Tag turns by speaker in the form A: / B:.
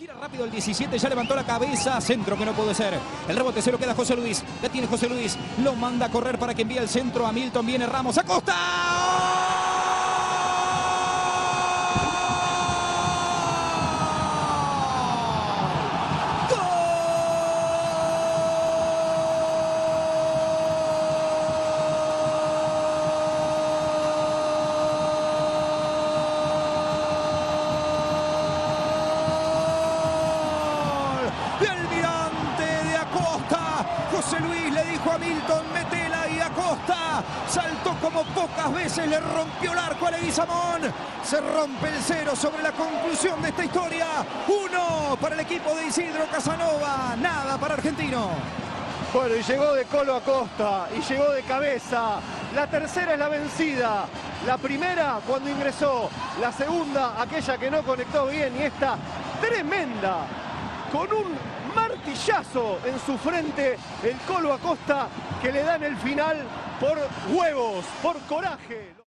A: Gira rápido el 17, ya levantó la cabeza, centro que no puede ser. El rebote se lo queda José Luis, la tiene José Luis, lo manda a correr para que envíe el centro a Milton, viene Ramos, Acosta. José Luis le dijo a Milton, metela, y Acosta saltó como pocas veces, le rompió el arco a Leguizamón. Se rompe el cero sobre la conclusión de esta historia. 1 para el equipo de Isidro Casanova, nada para Argentino.
B: Bueno, y llegó de Colo Acosta, y llegó de cabeza. La tercera es la vencida. La primera cuando ingresó, la segunda aquella que no conectó bien, y esta tremenda, con un martillazo en su frente, el Colo Acosta, que le dan el final por huevos, por coraje.